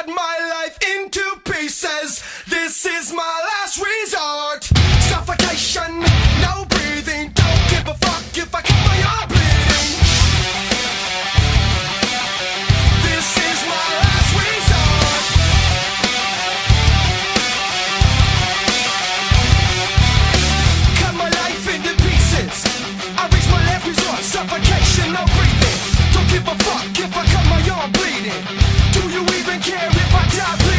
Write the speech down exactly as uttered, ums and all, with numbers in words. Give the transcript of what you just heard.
my life into pieces. This is my last resort. Suffocation, no breathing. Don't give a fuck if I cut my arm bleeding. This is my last resort. Cut my life into pieces. I reach my last resort. Suffocation, no breathing. Don't give a fuck if I cut my arm bleeding. Do you even care if I die bleeding?